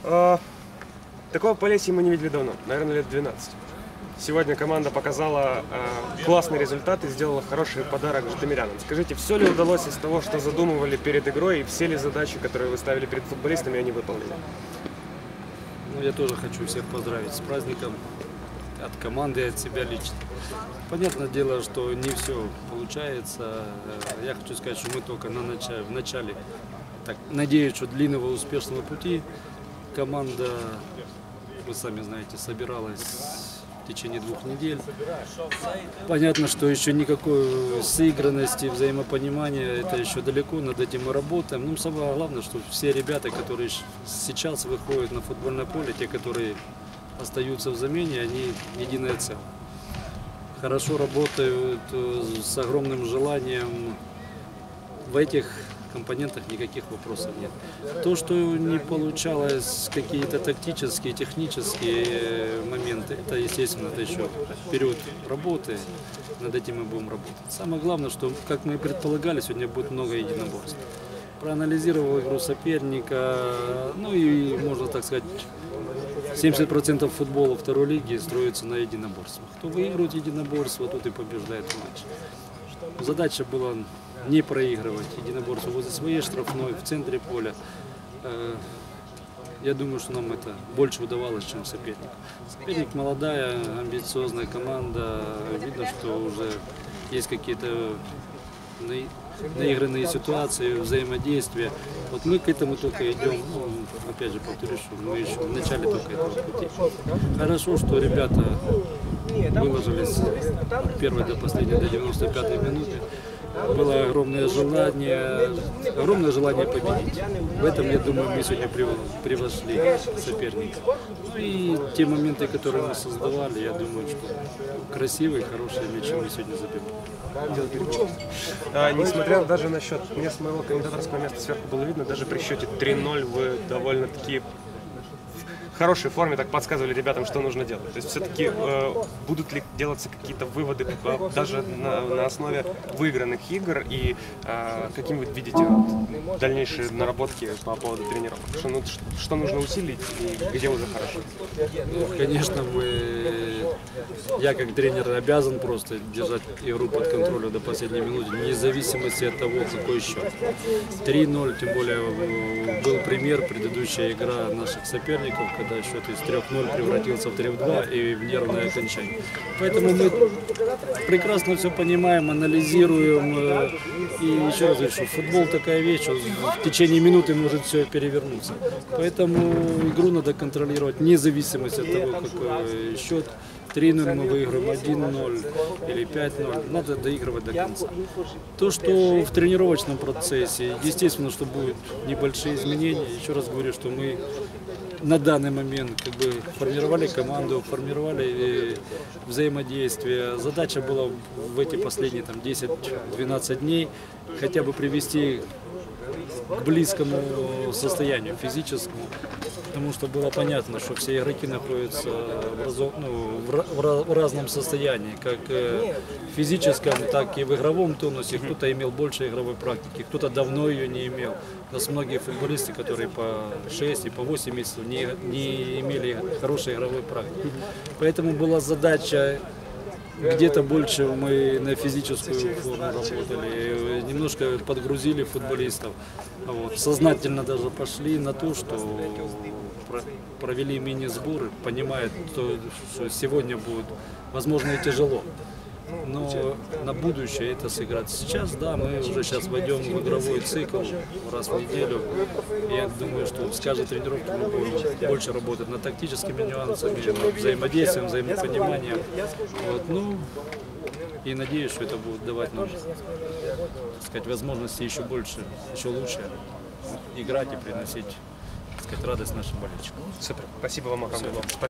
Такого Полесья мы не видели давно, наверное, лет 12. Сегодня команда показала классный результат и сделала хороший подарок житомирянам. Скажите, все ли удалось из того, что задумывали перед игрой, и все ли задачи, которые вы ставили перед футболистами, они выполнили? Ну, я тоже хочу всех поздравить с праздником, от команды и от себя лично. Понятное дело, что не все получается. Я хочу сказать, что мы только в начале, так, надеюсь, что длинного успешного пути. Команда, вы сами знаете, собиралась в течение 2 недель. Понятно, что еще никакой сыгранности, взаимопонимания, это еще далеко, над этим мы работаем. Но самое главное, что все ребята, которые сейчас выходят на футбольное поле, те, которые остаются в замене, они единое целое. Хорошо работают, с огромным желанием. В этих компонентах никаких вопросов нет. То, что не получалось, какие-то тактические, технические моменты, это, естественно, это еще период работы, над этим мы будем работать. Самое главное, что, как мы и предполагали, сегодня будет много единоборств. Проанализировал игру соперника, ну и, можно так сказать, 70% футбола второй лиги строится на единоборствах. Кто выигрывает единоборство, тот и побеждает матч. Задача была не проигрывать единоборство возле своей штрафной, в центре поля. Я думаю, что нам это больше удавалось, чем соперник. Соперник молодая, амбициозная команда. Видно, что уже есть какие-то наигранные ситуации, взаимодействия. Вот мы к этому только идем, ну, опять же повторюсь, что мы еще в начале только этого пути. Хорошо, что ребята выложились от первой до последней, до 95-й минуты. Было огромное желание победить. В этом, я думаю, мы сегодня превзошли соперника. Ну и те моменты, которые мы создавали, я думаю, что красивые, хорошие мячи мы сегодня забили. Несмотря даже на счет, мне с моего комментаторского места сверху было видно, даже при счете 3-0 вы довольно-таки в хорошей форме так подсказывали ребятам, что нужно делать. То есть все-таки будут ли делаться какие-то выводы даже на основе выигранных игр, и каким вы видите дальнейшие наработки по поводу тренировок? Что нужно усилить и где уже хорошо? Ну, конечно, я как тренер обязан просто держать игру под контролем до последней минуты, вне зависимости от того, какой счет. 3-0, тем более был пример, предыдущая игра наших соперников, когда счет из 3-0 превратился в 3-2 и в нервное окончание. Поэтому мы прекрасно все понимаем, анализируем. И еще раз говорю, что футбол такая вещь, что в течение минуты может все перевернуться. Поэтому игру надо контролировать вне зависимости от того, какой счет. 3-0 мы выиграем, 1-0 или 5-0, надо доигрывать до конца. То, что в тренировочном процессе, естественно, что будут небольшие изменения. Еще раз говорю, что мы на данный момент как бы формировали команду, формировали взаимодействие. Задача была в эти последние 10-12 дней хотя бы привести к близкому состоянию физическому, потому что было понятно, что все игроки находятся в разном состоянии, как в физическом, так и в игровом тонусе. Кто-то имел больше игровой практики, кто-то давно ее не имел. У нас многие футболисты, которые по 6 и по 8 месяцев не имели хорошей игровой практики. Поэтому была задача. Где-то больше мы на физическую форму работали, немножко подгрузили футболистов. Вот. Сознательно даже пошли на то, что провели мини-сборы, понимая, что сегодня будет, возможно, и тяжело. Но на будущее это сыграть. Сейчас, да, мы уже сейчас войдем в игровой цикл раз в неделю. Я думаю, что с каждой тренировки мы будем больше работать над тактическими нюансами, над взаимодействием, взаимопониманием. Вот, ну, и надеюсь, что это будет давать нам, так сказать, возможности еще больше, еще лучше играть и приносить, так сказать, радость нашим болельщикам. Супер. Спасибо вам огромное.